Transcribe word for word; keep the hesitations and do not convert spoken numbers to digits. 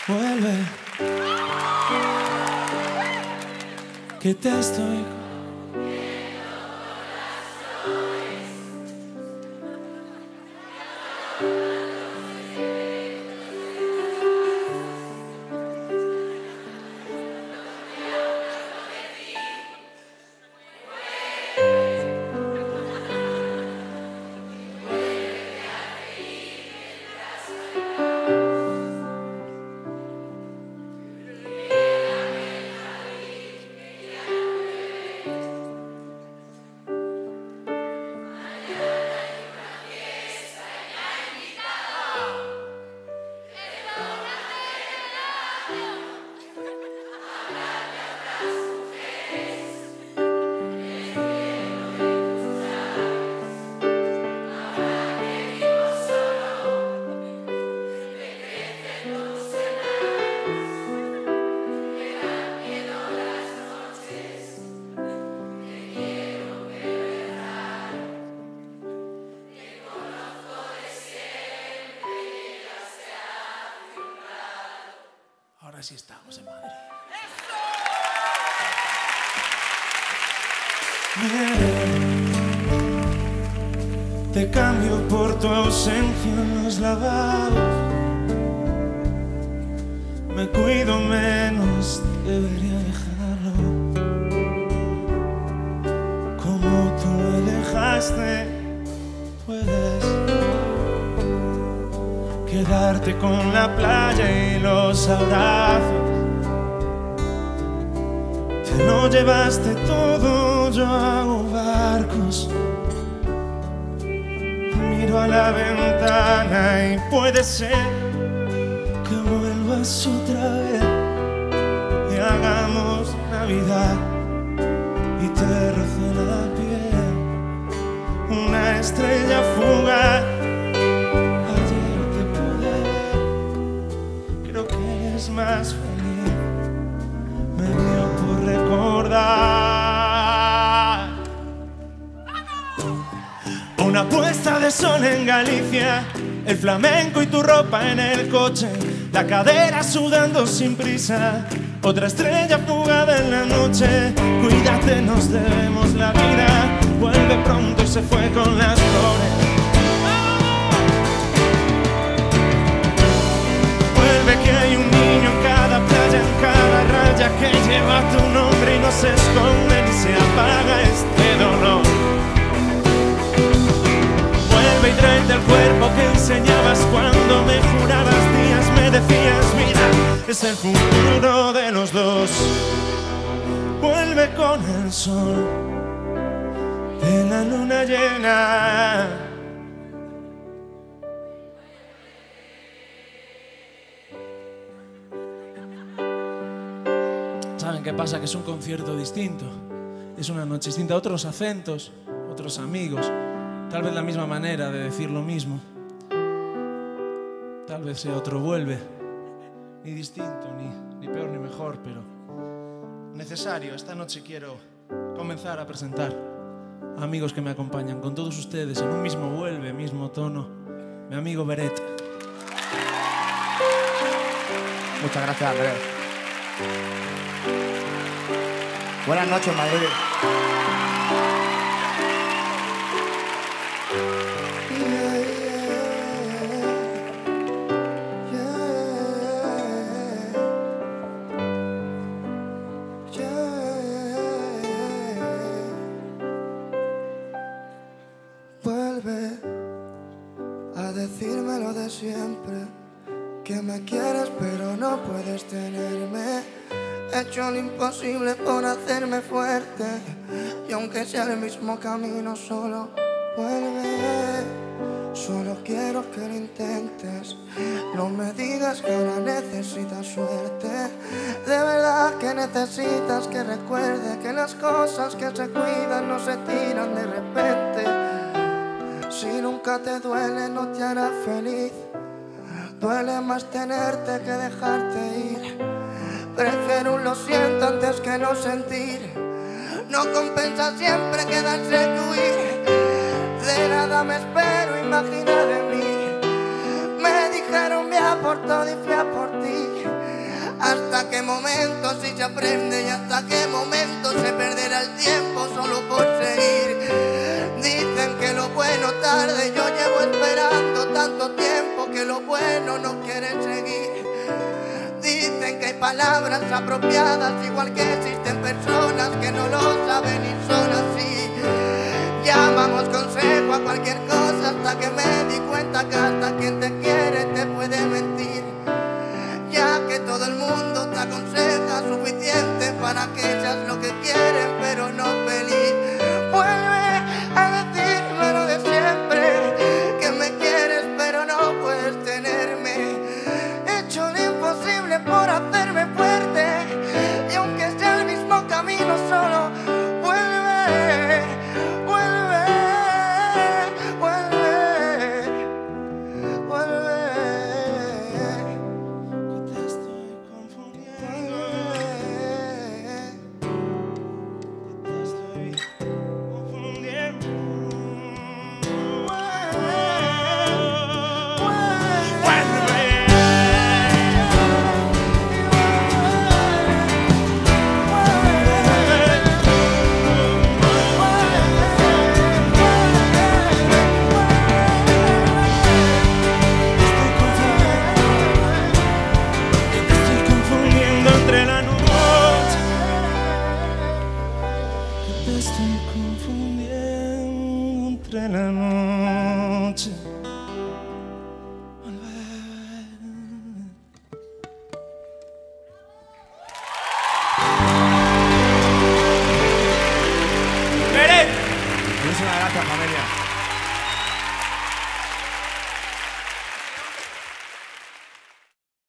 Vuelve, que te estoy Ahora sí estamos en Madrid. ¡Eso! Te cambio por tu ausencia en los lavados. Me cuido menos, debería dejarlo. Como tú me dejaste, puedes quedarte con la playa y los abrazos. Te lo llevaste todo, yo hago barcos. Miro a la ventana y puede ser que vuelvas otra vez y hagamos Navidad y te roce la piel una estrella fugaz. Más feliz me dio por recordar una puesta de sol en Galicia, el flamenco y tu ropa en el coche, la cadera sudando sin prisa, otra estrella fugada en la noche. Cuídate, nos debemos la vida. Vuelve pronto y se fue con las flores. Vuelve que hay un niño en cada playa, en cada raya, que lleva tu nombre y no se esconde ni se apaga este dolor. Vuelve y tráete el cuerpo que enseñabas cuando me jurabas días, me decías, mira, es el futuro de los dos. Vuelve con el sol de la luna llena. ¿Saben qué pasa? Que es un concierto distinto, es una noche distinta, otros acentos, otros amigos, tal vez la misma manera de decir lo mismo, tal vez sea otro vuelve, ni distinto, ni, ni peor ni mejor, pero necesario. Esta noche quiero comenzar a presentar a amigos que me acompañan con todos ustedes en un mismo vuelve, mismo tono, mi amigo Beret. Muchas gracias, Andrés. Buenas noches, Madrid. Vuelve a decirme lo de siempre, que me quieres pero no puedes tenerme. He hecho lo imposible por hacerme fuerte, y aunque sea el mismo camino, solo vuelve. Solo quiero que lo intentes. No me digas que ahora necesitas suerte. De verdad que necesitas que recuerde que las cosas que se cuidan no se tiran de repente. Si nunca te duele, no te hará feliz. Duele más tenerte que dejarte ir. Prefiero un lo siento antes que no sentir. No compensa siempre quedarse que huir. De nada me espero imaginar en mí. Me dijeron ve a por todo y fui a por ti. hasta qué momento si se aprende y hasta qué momento se perderá el tiempo solo por seguir. Dicen que lo bueno tarde, yo llevo esperando tanto tiempo que lo bueno no quiere seguir. Dicen que hay palabras apropiadas, igual que existen personas que no lo saben y son así. Llamamos consejo a cualquier cosa hasta que me di cuenta que hasta quien te quiere te puede mentir. Ya que todo el mundo te aconseja suficiente para que seas lo que quieren, pero no